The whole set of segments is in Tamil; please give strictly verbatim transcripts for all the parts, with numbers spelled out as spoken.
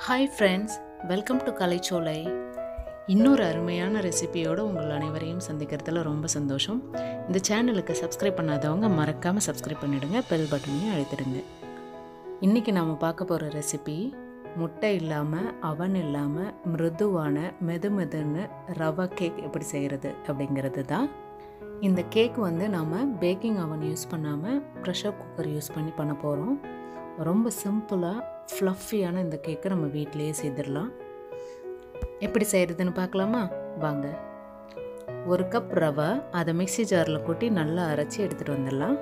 Hi friends, welcome to கலைச்சோலை. இன்னொரு அருமையான ரெசிபியோடு உங்கள் அனைவரையும் சந்திக்கிறதுல ரொம்ப சந்தோஷம். இந்த சேனலுக்கு சப்ஸ்கிரைப் பண்ணாதவங்க மறக்காமல் சப்ஸ்கிரைப் பண்ணிடுங்க, பெல் பட்டனையும் அழுத்திடுங்க. இன்றைக்கி நாம் பார்க்க போகிற ரெசிபி முட்டை இல்லாமல் அவன் இல்லாமல் மிருதுவான மெது மெதுன்னு ரவா கேக் எப்படி செய்கிறது அப்படிங்கிறது தான். இந்த கேக் வந்து நாம் பேக்கிங் அவன் யூஸ் பண்ணாமல் ப்ரெஷர் குக்கர் யூஸ் பண்ணி பண்ண போகிறோம். ரொம்ப சிம்பிளாக ஃப்ளஃபியான இந்த கேக்கை நம்ம வீட்டிலையே செய்திடலாம். எப்படி செய்கிறதுன்னு பார்க்கலாமா? வாங்க. ஒரு கப் ரவை, அதை மிக்சி ஜாரில் கொட்டி நல்லா அரைச்சி எடுத்துகிட்டு வந்துடலாம்.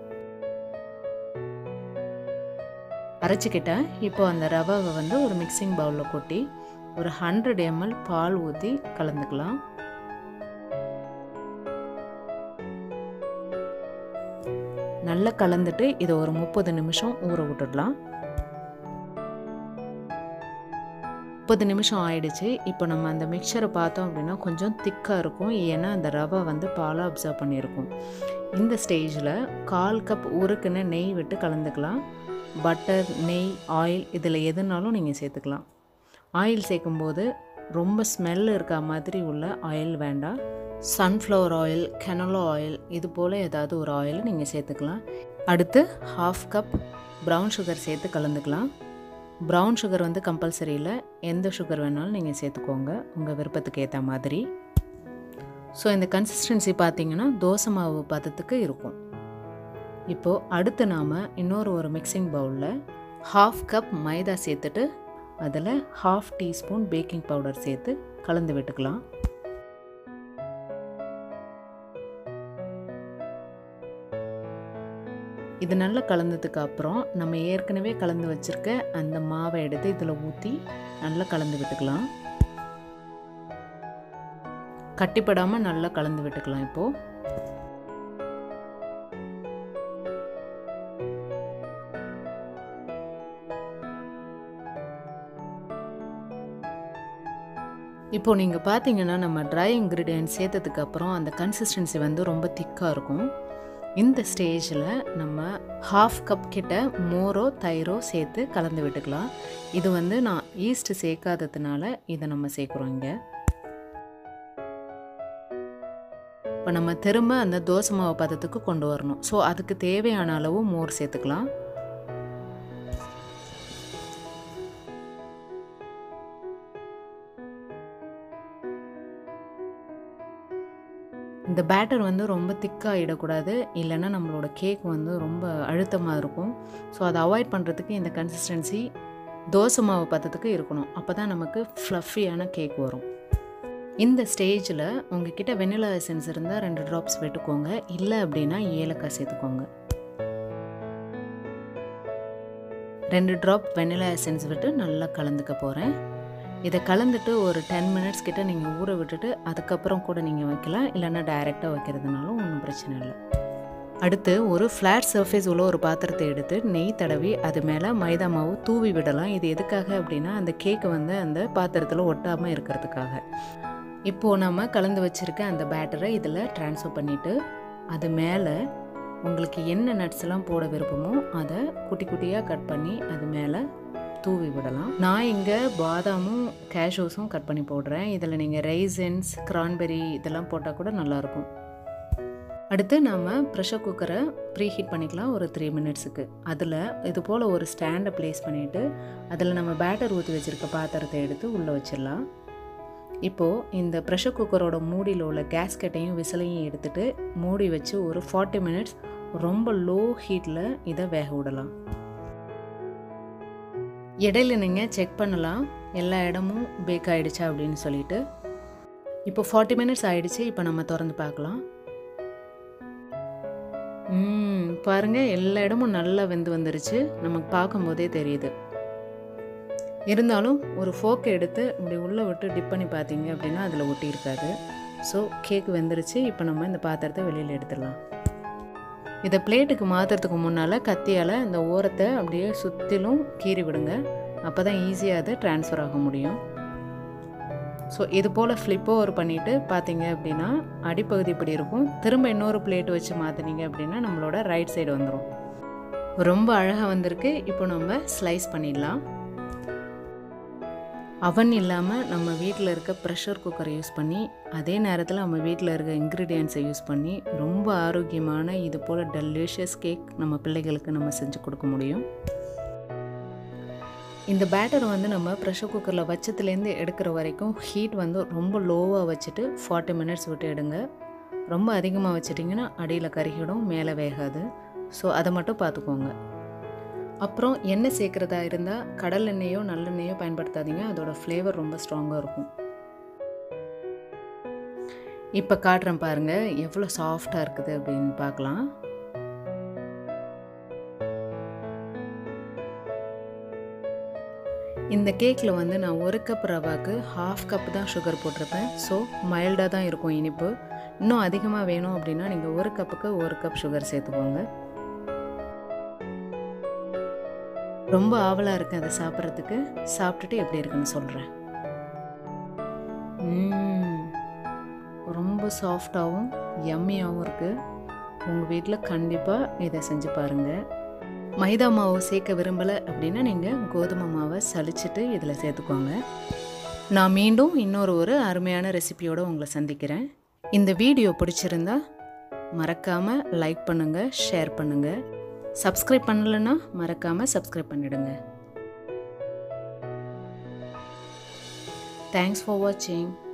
அரைச்சிக்கிட்டேன். இப்போ அந்த ரவாவை வந்து ஒரு மிக்சிங் பவுலில் கொட்டி ஒரு ஹண்ட்ரட் எம்எல் பால் ஊற்றி கலந்துக்கலாம். நல்லா கலந்துட்டு இதை ஒரு முப்பது நிமிஷம் ஊற விட்டுடலாம். முப்பது நிமிஷம் ஆயிடுச்சு. இப்போ நம்ம அந்த மிக்சரை பார்த்தோம் அப்படின்னா கொஞ்சம் திக்காக இருக்கும், ஏன்னா அந்த ரவை வந்து பாலை அப்சர்வ் பண்ணியிருக்கும். இந்த ஸ்டேஜில் கால் கப் உருக்குன்னு நெய் விட்டு கலந்துக்கலாம். பட்டர், நெய், ஆயில் இதில் எதுனாலும் நீங்கள் சேர்த்துக்கலாம். ஆயில் சேர்க்கும்போது ரொம்ப ஸ்மெல் இருக்க மாதிரி உள்ள ஆயில் வேண்டாம். சன்ஃப்ளவர் ஆயில், கெனோலா ஆயில் இது போல் ஏதாவது ஒரு ஆயில் நீங்கள் சேர்த்துக்கலாம். அடுத்து ஹாஃப் கப் ப்ரௌன் சுகர் சேர்த்து கலந்துக்கலாம். ப்ரௌன் சுகர் வந்து கம்பல்சரி இல்லை, எந்த சுகர் வேணாலும் நீங்கள் சேர்த்துக்கோங்க உங்கள் விருப்பத்துக்கு ஏற்ற மாதிரி. ஸோ இந்த கன்சிஸ்டன்சி பார்த்திங்கன்னா தோசை மாவு பதத்துக்கு இருக்கும். இப்போது அடுத்து நாம் இன்னொரு ஒரு மிக்சிங் பவுலில் ஹாஃப் கப் மைதா சேர்த்துட்டு அதில் ஹாஃப் டீஸ்பூன் பேக்கிங் பவுடர் சேர்த்து கலந்து விட்டுக்கலாம். இது நல்லா கலந்ததுக்கு அப்புறம் நம்ம ஏற்கனவே கலந்து வச்சுருக்க அந்த மாவை எடுத்து இதில் ஊற்றி நல்லா கலந்து விட்டுக்கலாம். கட்டிப்படாமல் நல்லா கலந்து விட்டுக்கலாம். இப்போது இப்போது நீங்கள் பார்த்தீங்கன்னா நம்ம ட்ரை இன்க்ரீடியன்ட் சேர்த்ததுக்கு அப்புறம் அந்த கன்சிஸ்டன்சி வந்து ரொம்ப திக்காக இருக்கும். இந்த ஸ்டேஜில் நம்ம ஹாஃப் கப் கிட்ட மோரோ தயிரோ சேர்த்து கலந்து விட்டுக்கலாம். இது வந்து நான் ஈஸ்ட் சேர்க்காததுனால இதை நம்ம சேர்க்குறோம். இங்கே இப்போ நம்ம திரும்ப அந்த தோசை மாவு பதத்துக்கு கொண்டு வரணும். ஸோ அதுக்கு தேவையான அளவு மோர் சேர்த்துக்கலாம். இந்த பேட்டர் வந்து ரொம்ப திக்காக இடக்கூடாது, இல்லைன்னா நம்மளோட கேக் வந்து ரொம்ப அழுத்தமாக இருக்கும். ஸோ அதை அவாய்ட் பண்ணுறதுக்கு இந்த கன்சிஸ்டன்சி தோசை மாவு பதத்துக்கு இருக்கணும். அப்போ தான் நமக்கு ஃப்ளஃபியான கேக் வரும். இந்த ஸ்டேஜில் உங்ககிட்ட வெனிலா எசன்ஸ் இருந்தால் ரெண்டு ட்ராப்ஸ் விட்டுக்கோங்க, இல்லை அப்படின்னா ஏலக்காய் சேர்த்துக்கோங்க. ரெண்டு ட்ராப் வெனிலா எசன்ஸ் விட்டு நல்லா கலந்துக்க போகிறேன். இதை கலந்துட்டு ஒரு டென் மினிட்ஸ் கிட்ட நீங்கள் ஊற விட்டுட்டு அதுக்கப்புறம் கூட நீங்கள் வைக்கலாம், இல்லைன்னா டைரெக்டாக வைக்கிறதுனாலும் ஒன்றும் பிரச்சனை இல்லை. அடுத்து ஒரு ஃப்ளாட் சர்ஃபேஸ் உள்ள ஒரு பாத்திரத்தை எடுத்து நெய் தடவி அது மேலே மைதா மாவு தூவி விடலாம். இது எதுக்காக அப்படின்னா அந்த கேக்கு வந்து அந்த பாத்திரத்தில் ஒட்டாமல் இருக்கிறதுக்காக. இப்போது நம்ம கலந்து வச்சுருக்க அந்த பேட்டரை இதில் ட்ரான்ஸ்ஃபர் பண்ணிவிட்டு அது மேலே உங்களுக்கு என்ன நட்ஸ்லாம் போட விருப்பமோ அதை குட்டி குட்டியாக கட் பண்ணி அது மேலே தூவி விடலாம். நான் இங்கே பாதாமும் கேஷ்யூஸும் கட் பண்ணி போடுறேன். இதில் நீங்கள் ரைசன்ஸ், கிரான்பெரி இதெல்லாம் போட்டால் கூட நல்லாயிருக்கும். அடுத்து நாம் ப்ரெஷர் குக்கரை ப்ரீ ஹீட் பண்ணிக்கலாம் ஒரு த்ரீ மினிட்ஸுக்கு. அதில் இது போல் ஒரு ஸ்டாண்டை ப்ளேஸ் பண்ணிவிட்டு அதில் நம்ம பேட்டர் ஊற்றி வச்சுருக்க பாத்திரத்தை எடுத்து உள்ளே வச்சிடலாம். இப்போது இந்த ப்ரெஷர் குக்கரோட மூடியில் உள்ள கேஸ்கெட்டையும் விசிலையும் எடுத்துகிட்டு மூடி வச்சு ஒரு ஃபார்ட்டி மினிட்ஸ் ரொம்ப லோ ஹீட்டில் இதை வேக விடலாம். இடையில நீங்கள் செக் பண்ணலாம் எல்லா இடமும் பேக் ஆகிடுச்சா அப்படின்னு சொல்லிட்டு. இப்போ ஃபார்ட்டி மினிட்ஸ் ஆகிடுச்சு. இப்போ நம்ம திறந்து பார்க்கலாம். ம் பாருங்கள், எல்லா இடமும் நல்லா வெந்து வந்துருச்சு, நமக்கு பார்க்கும்போதே தெரியுது. இருந்தாலும் ஒரு ஃபோக்கை எடுத்து இப்படி உள்ளே விட்டு டிப் பண்ணி பார்த்தீங்க அப்படின்னா அதில் ஒட்டி இருக்காது. ஸோ கேக் வெந்துருச்சு. இப்போ நம்ம இந்த பாத்திரத்தை வெளியில் எடுத்துடலாம். இதை பிளேட்டுக்கு மாற்றுறதுக்கு முன்னால் கத்தியால் இந்த ஓரத்தை அப்படியே சுற்றிலும் கீறி விடுங்க, அப்போ தான் ஈஸியாக அது ட்ரான்ஸ்ஃபர் ஆக முடியும். ஸோ இது போல் ஃப்ளிப் ஓவர் பண்ணிவிட்டு பார்த்தீங்க அப்படின்னா அடிப்பகுதி இப்படி இருக்கும். திரும்ப இன்னொரு பிளேட் வச்சு மாற்றினீங்க அப்படின்னா நம்மளோட ரைட் சைடு வந்துடும். ரொம்ப அழகாக வந்திருக்கு. இப்போ நம்ம ஸ்லைஸ் பண்ணிடலாம். அவன் இல்லாமல் நம்ம வீட்டில் இருக்க ப்ரெஷர் குக்கரை யூஸ் பண்ணி அதே நேரத்தில் நம்ம வீட்டில் இருக்க இன்க்ரீடியன்ட்ஸை யூஸ் பண்ணி ரொம்ப ஆரோக்கியமான இது போல் டெலிஷியஸ் கேக் நம்ம பிள்ளைகளுக்கு நம்ம செஞ்சு கொடுக்க முடியும். இந்த பேட்டர் வந்து நம்ம ப்ரெஷர் குக்கரில் வச்சத்துலேருந்து எடுக்கிற வரைக்கும் ஹீட் வந்து ரொம்ப லோவாக வச்சுட்டு ஃபார்ட்டி மினிட்ஸ் விட்டு எடுங்க. ரொம்ப அதிகமாக வச்சிட்டிங்கன்னா அடியில் கருகிடும், மேலே வேகாது. ஸோ அதை மட்டும் பார்த்துக்கோங்க. அப்புறம் எண்ணெய் சேர்க்குறதா இருந்தால் கடல் எண்ணெயோ நல்லெண்ணெயோ பயன்படுத்தாதீங்க, அதோட ஃப்ளேவர் ரொம்ப ஸ்ட்ராங்காக இருக்கும். இப்போ காட்டுறேன் பாருங்கள் எவ்வளோ சாஃப்டாக இருக்குது அப்படின்னு பார்க்கலாம். இந்த கேக்கில் வந்து நான் ஒரு கப் ரவாக்கு ஹாஃப் கப் தான் சுகர் போட்டிருப்பேன். ஸோ மைல்டாக தான் இருக்கும் இனிப்பு. இன்னும் அதிகமாக வேணும் அப்படின்னா நீங்கள் ஒரு கப்புக்கு ஒரு கப் சுகர் சேர்த்துக்கோங்க. ரொம்ப ஆவலாக இருக்குது அதை சாப்பிட்றதுக்கு. சாப்பிட்டுட்டு எப்படி இருக்குன்னு சொல்கிறேன். ரொம்ப சாஃப்டாகவும் யம்மியாகவும் இருக்குது. உங்கள் வீட்டில் கண்டிப்பாக இதை செஞ்சு பாருங்கள். மைதா மாவு சேர்க்க விரும்பலை அப்படின்னா நீங்கள் கோதுமை மாவை சலிச்சிட்டு இதில் சேர்த்துக்கோங்க. நான் மீண்டும் இன்னொரு ஒரு அருமையான ரெசிபியோடு உங்களை சந்திக்கிறேன். இந்த வீடியோ பிடிச்சிருந்தா மறக்காமல் லைக் பண்ணுங்கள், ஷேர் பண்ணுங்கள். சப்ஸ்கிரைப் பண்ணலைன்னா மறக்காமல் சப்ஸ்கிரைப் பண்ணிடுங்க. தேங்க்ஸ் ஃபார் வாட்சிங்.